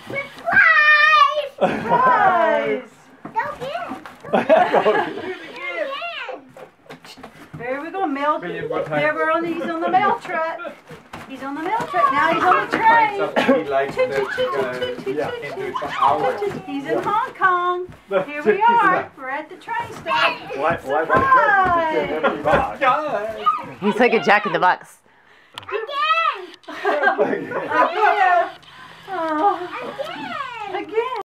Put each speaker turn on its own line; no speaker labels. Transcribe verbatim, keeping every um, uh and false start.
Surprise!
Go again.
There we go, mail. There we're on. He's on the mail truck. He's on the mail truck. Now he's on the train.
He likes to go into for hours.
He's in Hong Kong. Here we are. We're at the train station.
Why, why,
Surprise!
He's like a Jack in the Box.
Again.
Again. Oh.